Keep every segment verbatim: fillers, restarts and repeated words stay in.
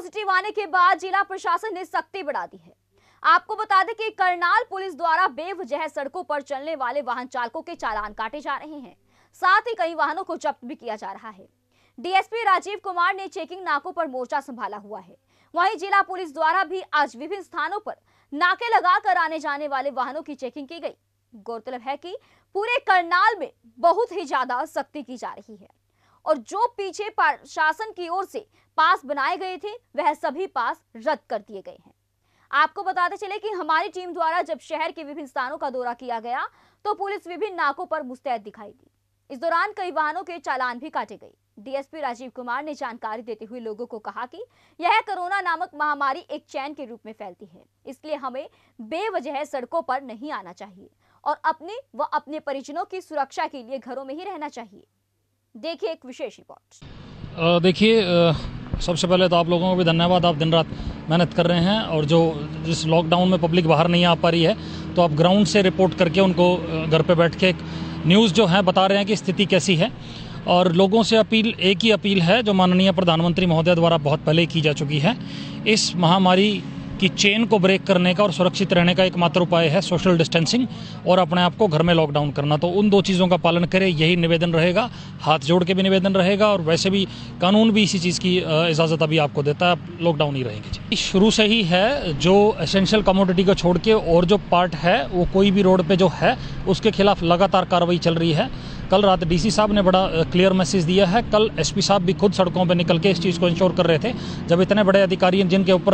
Positive आने के बाद जिला प्रशासन ने सख्ती बढ़ा दी है। आपको बता दें कि करनाल पुलिस द्वारा बेवजह सड़कों पर चलने वाले वाहन चालकों के चालान काटे जा रहे हैं, साथ ही कई वाहनों को जब्त भी किया जा रहा है। डीएसपी राजीव कुमार ने चेकिंग नाकों पर मोर्चा संभाला हुआ है। वहीं जिला पुलिस द्वारा भी आज विभिन्न स्थानों पर नाके लगाकर आने जाने वाले वाहनों की चेकिंग की गई। गौरतलब है कि पूरे करनाल में बहुत ही ज्यादा सख्ती की जा रही है और जो पीछे प्रशासन की ओर से पास बनाए गए थे वह सभी पास रद्द कर दिए गए हैं। आपको बताते चले कि हमारी टीम द्वारा जब शहर के विभिन्न स्थानों का दौरा किया गया तो पुलिस विभिन्न नाकों पर मुस्तैद दिखाई दी। इस दौरान कई वाहनों के चालान भी काटे गए। डीएसपी राजीव कुमार ने जानकारी देते हुए लोगों को कहा कि यह कोरोना नामक महामारी एक चैन के रूप में फैलती है, इसलिए हमें बेवजह सड़कों पर नहीं आना चाहिए और अपने व अपने परिजनों की सुरक्षा के लिए घरों में ही रहना चाहिए। देखिए एक विशेष रिपोर्ट। देखिए, सबसे पहले तो आप लोगों को भी धन्यवाद। आप दिन रात मेहनत कर रहे हैं और जो जिस लॉकडाउन में पब्लिक बाहर नहीं आ पा रही है तो आप ग्राउंड से रिपोर्ट करके उनको घर पे बैठ के एक न्यूज़ जो है बता रहे हैं कि स्थिति कैसी है। और लोगों से अपील, एक ही अपील है जो माननीय प्रधानमंत्री महोदय द्वारा बहुत पहले की जा चुकी है। इस महामारी की चेन को ब्रेक करने का और सुरक्षित रहने का एकमात्र उपाय है सोशल डिस्टेंसिंग और अपने आप को घर में लॉकडाउन करना। तो उन दो चीज़ों का पालन करें, यही निवेदन रहेगा। हाथ जोड़ के भी निवेदन रहेगा और वैसे भी कानून भी इसी चीज़ की इजाज़त अभी आपको देता है, आप लॉकडाउन ही रहेंगे जी। शुरू से ही है जो एसेंशियल कमोडिटी को छोड़ के और जो पार्ट है वो कोई भी रोड पे जो है उसके खिलाफ लगातार कार्रवाई चल रही है। कल रात डीसी साहब ने बड़ा क्लियर मैसेज दिया है। कल एसपी साहब भी खुद सड़कों पर निकल के इस चीज़ को इंश्योर कर रहे थे। जब इतने बड़े अधिकारी जिनके ऊपर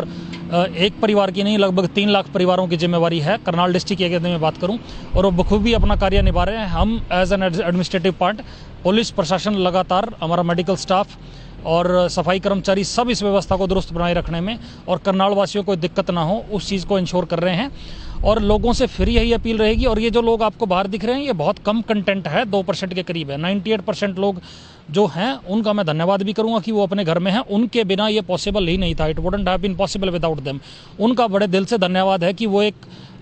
एक परिवार की नहीं लगभग तीन लाख परिवारों की जिम्मेवारी है, करनाल डिस्ट्रिक्ट की अगर मैं बात करूं, और वो बखूबी अपना कार्य निभा रहे हैं। हम as an administrative part, police प्रशासन लगातार, हमारा मेडिकल स्टाफ और सफाई कर्मचारी सब इस व्यवस्था को दुरुस्त बनाए रखने में और करनाल वासियों को दिक्कत ना हो उस चीज़ को इंश्योर कर रहे हैं। और लोगों से फिर यही अपील रहेगी। और ये जो लोग आपको बाहर दिख रहे हैं ये बहुत कम कंटेंट है, दो परसेंट के करीब है। अट्ठानवे परसेंट लोग जो हैं उनका मैं धन्यवाद भी करूंगा कि वो अपने घर में हैं। उनके बिना ये पॉसिबल ही नहीं था, it wouldn't have been possible without them. उनका बड़े दिल से धन्यवाद है कि वो एक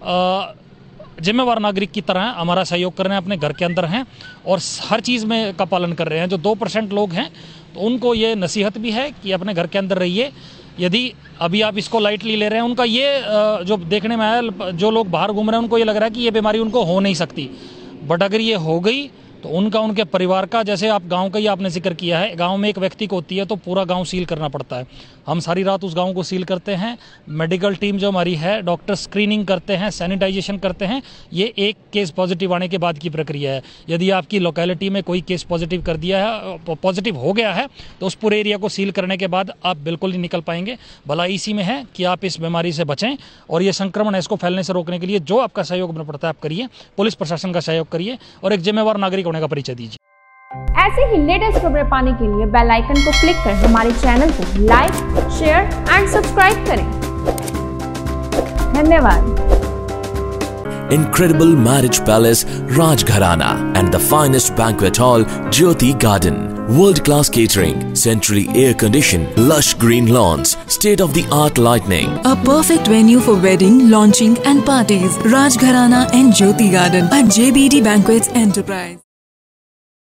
जिम्मेवार नागरिक की तरह हमारा सहयोग कर रहे हैं, अपने घर के अंदर हैं और हर चीज़ में का पालन कर रहे हैं। जो दो परसेंट लोग हैं तो उनको ये नसीहत भी है कि अपने घर के अंदर रहिए। यदि अभी आप इसको लाइटली ले रहे हैं, उनका ये जो देखने में आया, जो लोग बाहर घूम रहे हैं उनको ये लग रहा है कि ये बीमारी उनको हो नहीं सकती, बट अगर ये हो गई तो उनका, उनके परिवार का, जैसे आप गांव का ही आपने जिक्र किया है, गांव में एक व्यक्ति को होती है तो पूरा गांव सील करना पड़ता है। हम सारी रात उस गांव को सील करते हैं। मेडिकल टीम जो हमारी है, डॉक्टर स्क्रीनिंग करते हैं, सैनिटाइजेशन करते हैं। ये एक केस पॉजिटिव आने के बाद की प्रक्रिया है। यदि आपकी लोकेलिटी में कोई केस पॉजिटिव कर दिया है, पॉजिटिव हो गया है, तो उस पूरे एरिया को सील करने के बाद आप बिल्कुल नहीं निकल पाएंगे। भलाई इसी में है कि आप इस बीमारी से बचें और ये संक्रमण है इसको फैलने से रोकने के लिए जो आपका सहयोग बन पड़ता है आप करिए, पुलिस प्रशासन का सहयोग करिए और एक जिम्मेवार नागरिक होने का परिचय दीजिए। ऐसे ही लेटेस्ट खबरें पाने के लिए बेल आइकन को क्लिक कर हमारे चैनल को लाइक, शेयर एंड सब्सक्राइब करें। धन्यवाद। Incredible marriage palace Rajgharana and the finest banquet hall Jyoti Garden. World-class catering, centrally air-conditioned, lush green lawns, state-of-the-art lighting. A perfect venue for wedding, launching and parties. Rajgharana and Jyoti Garden at J B D Banquets Enterprise.